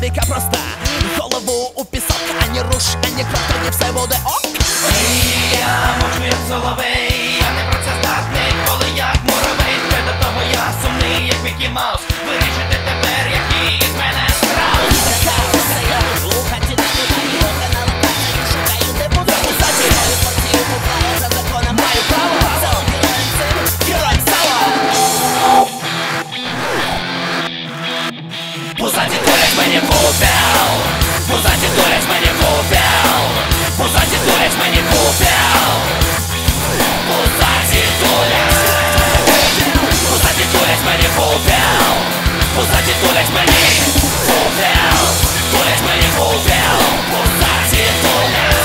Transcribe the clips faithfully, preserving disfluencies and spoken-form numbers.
логіка проста. Голову у пісок, ані руш, ані крок, тоді все буде ок. Я мовчу як соловей, я не працездатний, коли як муравей. Та до того я сумний, як Мікі Маус. Вирішити тепер, який із мене страус. Маю право, героєм сало. Пузаті дурять мені купяв, пузаті дурять мені купяв, пузаті дурять мені купяв, пузаті дурять, пузаті дурять мені купяв, пузаті дурять мені купяв, дурять мені купяв, пузаті дурять.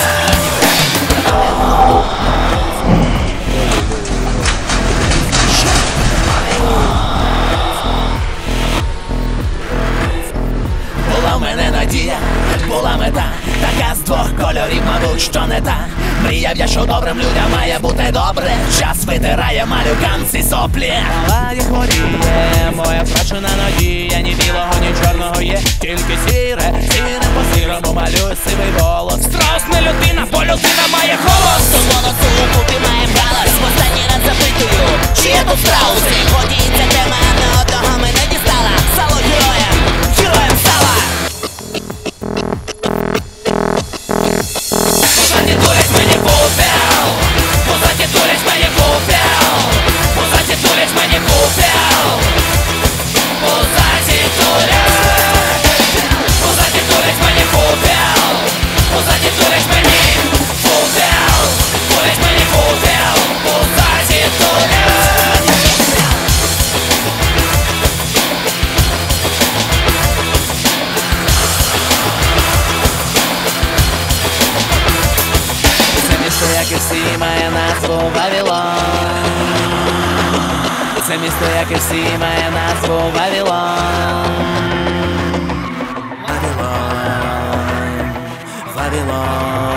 Була в мене надія, була мета, така з двох кольорів, мабуть, що не та. Мріяв я, що добрим людям має бути добре. Час витирає малюкам ці соплі. Ладі хворіє, моя втрачена надія. Ні білого, ні чорного є, тільки сіре. Сіре по сірому малює сивий голос. Страус не людина, бо людина має голос. Тут голосу у купі маєм галас. В останній раз запитую, чи є тут страуси? Годі ця тема не одного мене дістала. Сало героєм, героєм сала. Пузаті дурять мені купяв, пузаті дурять мені купяв, пузаті дурять мені купяв, пузаті дурять, пузаті дурять мені купяв, пузаті дурять мені купяв, дурять мені купяв, пузаті дурять. Це місто, як і всі, має назву Вавилон. Це місто, як і всі, має назву Вавилон. Вавилон, Вавилон.